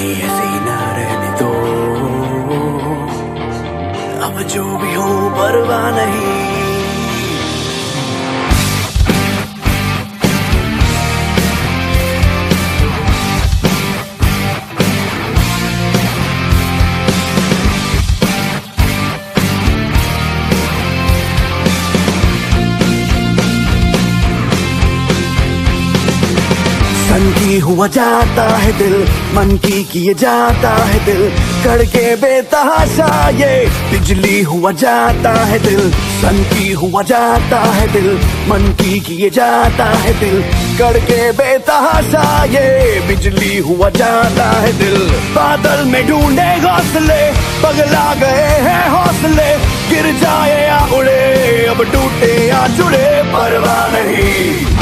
ऐसे ना रहने दो, अब जो भी हो परवाह नहीं। मन की हुआ जाता है दिल, मन की किए जाता है दिल, करके बेतहाशा ये बिजली हुआ जाता है दिल। सन की हुआ जाता है दिल, मन की किए जाता है दिल, करके बेतहाशा ये बिजली हुआ जाता है दिल। बादल में ढूंढे घोंसले, पगला गए हैं हौसले, गिर जाए या उड़े, अब टूटे या जुड़े परवाह नहीं।